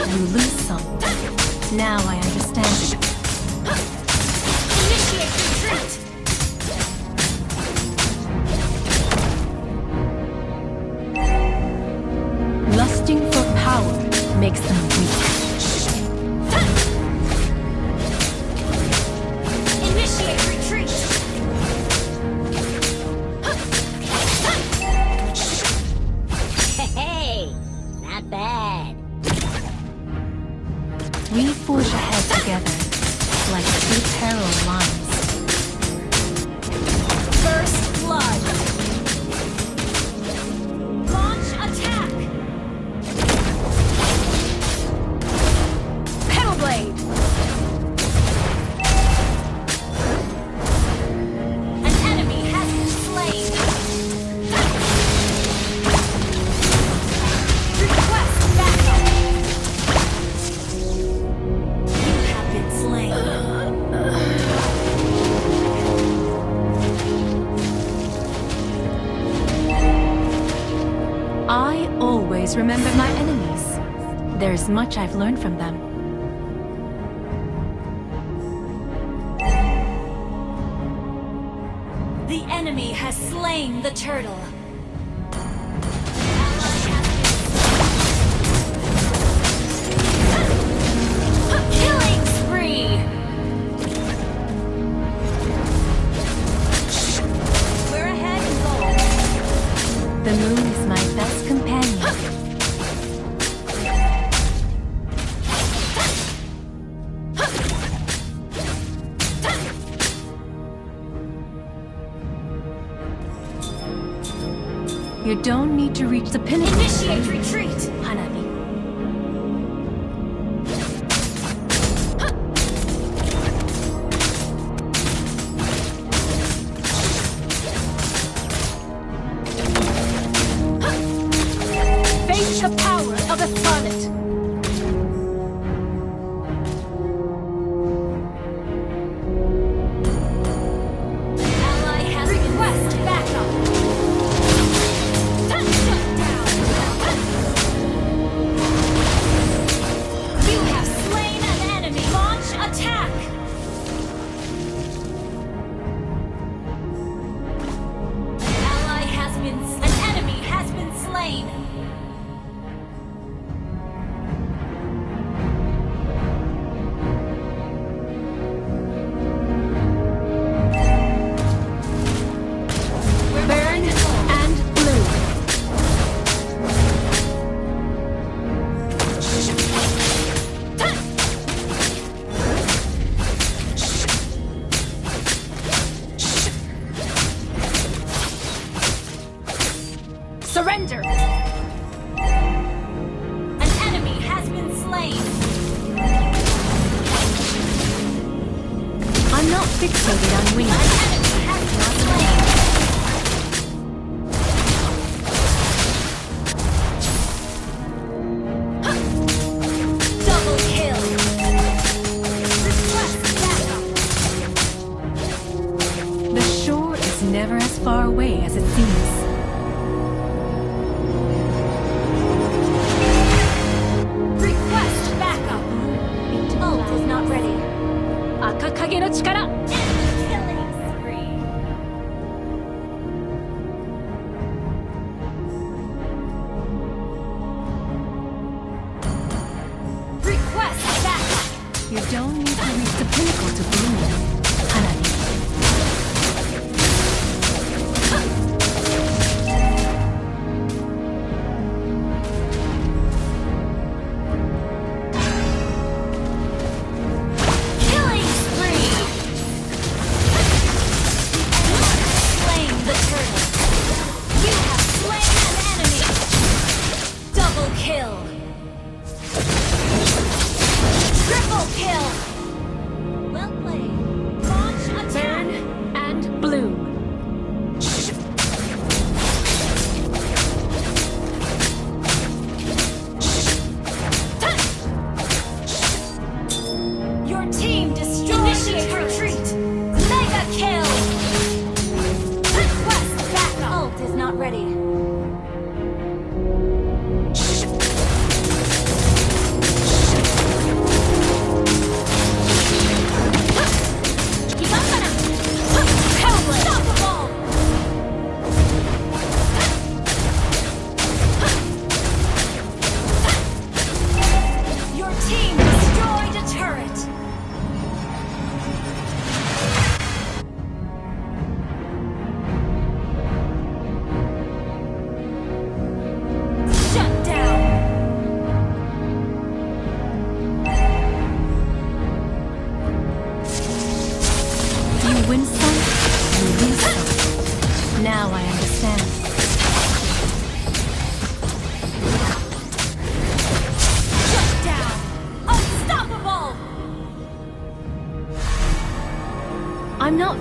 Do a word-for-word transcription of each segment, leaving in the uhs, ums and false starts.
You lose some. Now I understand. Initiate retreat! Lusting for power makes them weak. Initiate retreat! Hey, not bad. We forge ahead together, like two parallel lines. First blood. Launch attack. Pedal blade. An enemy has been slain. Request backup. You have been slain. I always remember my enemies. There's much I've learned from them. The enemy has slain the turtle. Killing spree! We're ahead in gold. The moon is my best companion. You don't need to reach the pinnacle. Initiate retreat! Hanabi. Face the power of the sonnet! Ally has request backup! Shut down! You have slain an enemy! Launch attack! Ally has been... An enemy has been slain! Burn and blue. Surrender! An enemy has been slain! I'm not fixated on An winning. enemy has been slain! Double kill! Request backup! The shore is never as far away as it seems. Request backup! Ult is not ready. Akakage no chikara. Killing spree! Request backup! You don't need to reach the pinnacle to bloom. Hanabi. Killing spree! Slain the turtle! You have slain an enemy! Double kill! Triple kill! Well played.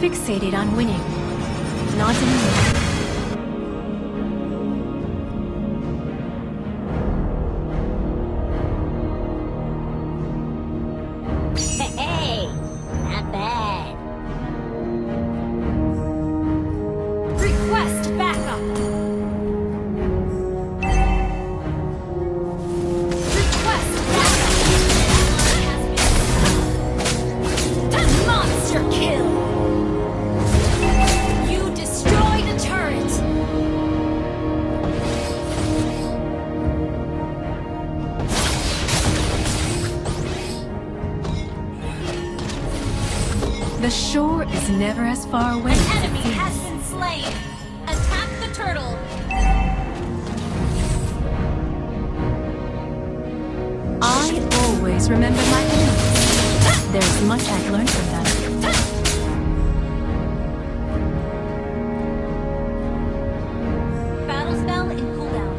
fixated on winning. Not anymore. Hey, not bad. Request backup. Request backup. Monster kill. You destroyed a turret. The shore is never as far away. An as it enemy seems. has been slain. Attack the turtle. I always remember my enemies. There's much I've learned from them. Battle spell in cooldown.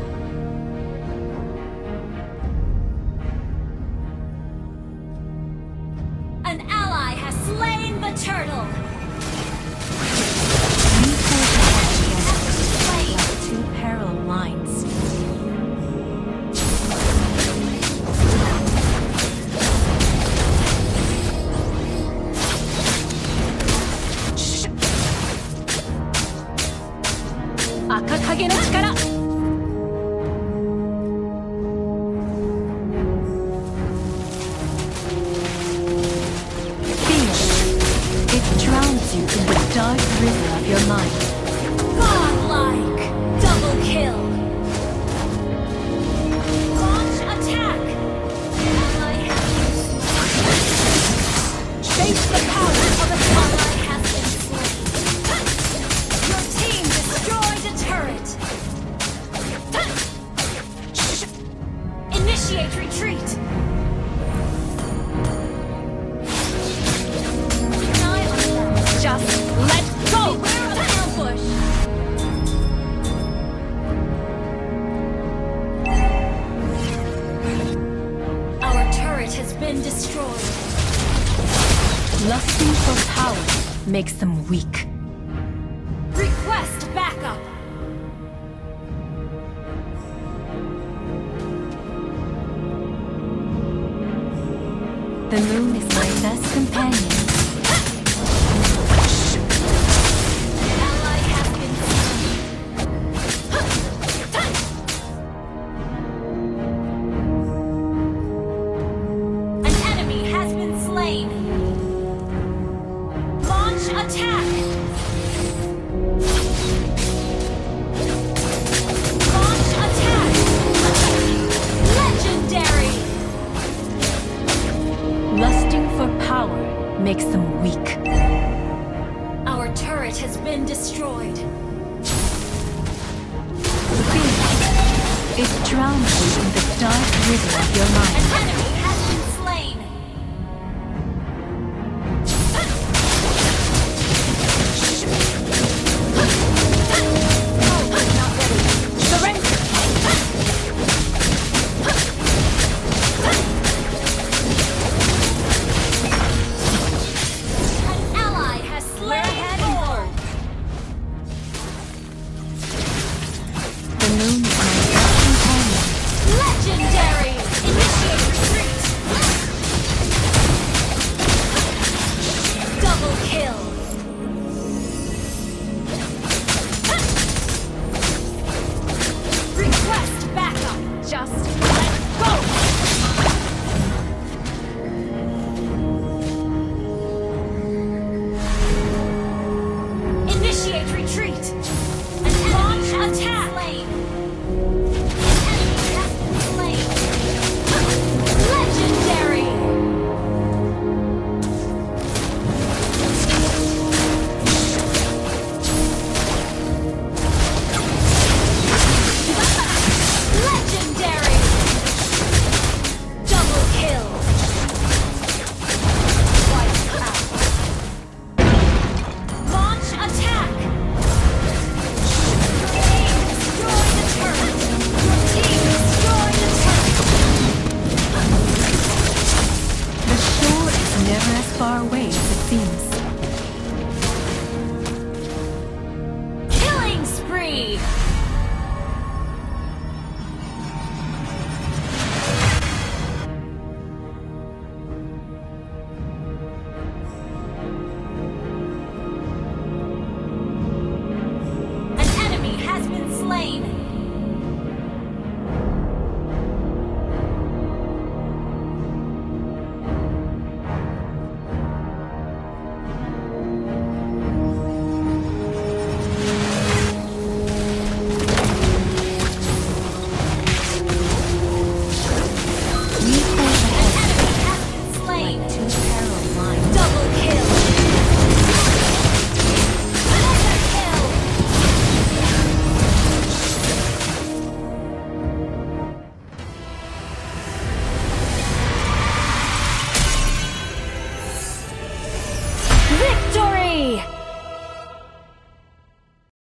An ally has slain the turtle. We forge ahead together Slain. like two parallel lines. Akakage no chikara! It drowns you in the dark river of your mind. Godlike. Double kill. Launch attack. Ally has been slain. Face the power of an ally has been slain. Your team destroyed a turret. Initiate retreat. Eye on them. Just let go! Beware of ambush. Our turret has been destroyed. Lusting for power makes them weak. Request backup. The moon is my best companion. Ally has been slain. An enemy has been slain. Launch attack. Launch attack. Legendary. Lusting for power makes them weak. Our turret has been destroyed. It drowns you in the dark river of your An mind. enemy has been slain. Oh, we're not ready. Surrender! An ally has slain Thor. The moon is my best companion. Legendary. Initiate retreat. Double kill. Request backup. Just